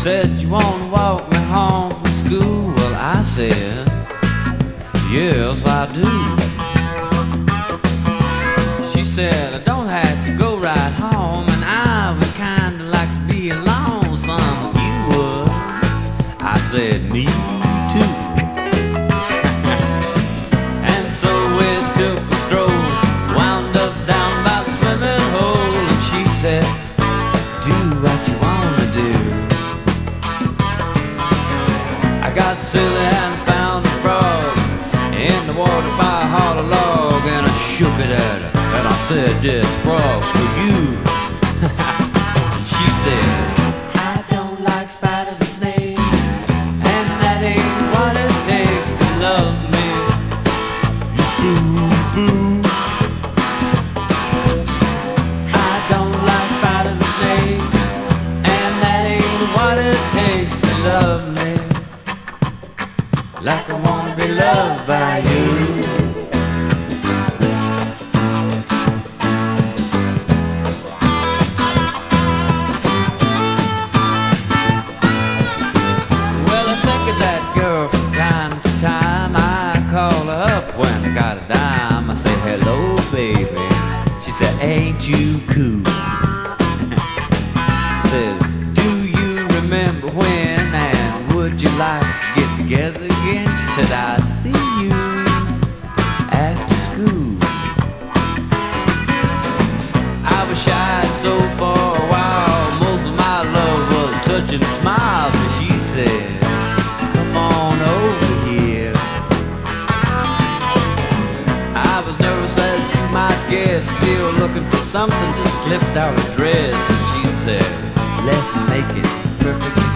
said, you wanna walk me home from school? Well, I said, yes, I do. She said, I don't have to go right home, and I would kinda like to be alone, son, if you would. I said, me too. And so we took a stroll, wound up down by the swimming hole, and she said, do what you wanna do. I got silly and found a frog in the water by a hollow log, and I shook it at her, and I said, this frog's for you. She said, I don't like spiders and snakes, and that ain't what it takes to love me. You fool, fool. I don't like spiders and snakes, and that ain't what it takes to love me. Like I wanna be loved by you. Well, I think of that girl from time to time. I call her up when I got a dime. I say, hello, baby. She said, ain't you cool? Said, do you remember when, and would you like to get together again? She said, I'll see you after school. I was shy and so for a while, most of my love was touching smiles, and she said, come on over here. I was nervous as you might guess, still looking for something to slip out her dress, and she said, let's make it perfect.